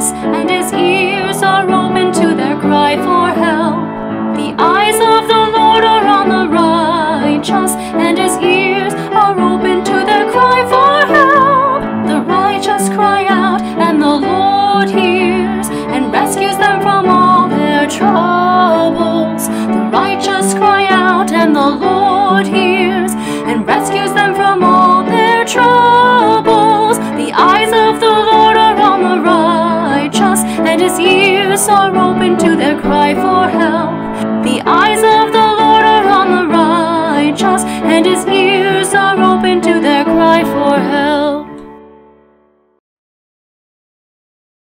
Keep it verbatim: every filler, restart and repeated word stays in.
righteous, and his ears are open to their cry for help. The eyes of the Lord are on the righteous, and his ears are open to their cry for help. The righteous cry out, and the Lord hears, and rescues them from all their troubles. The righteous cry out, and the Lord hears, and rescues them from all their troubles. The eyes of the Lord are on the righteous, and his ears are open to their cry for help. The eyes of the Lord are on the righteous, and his ears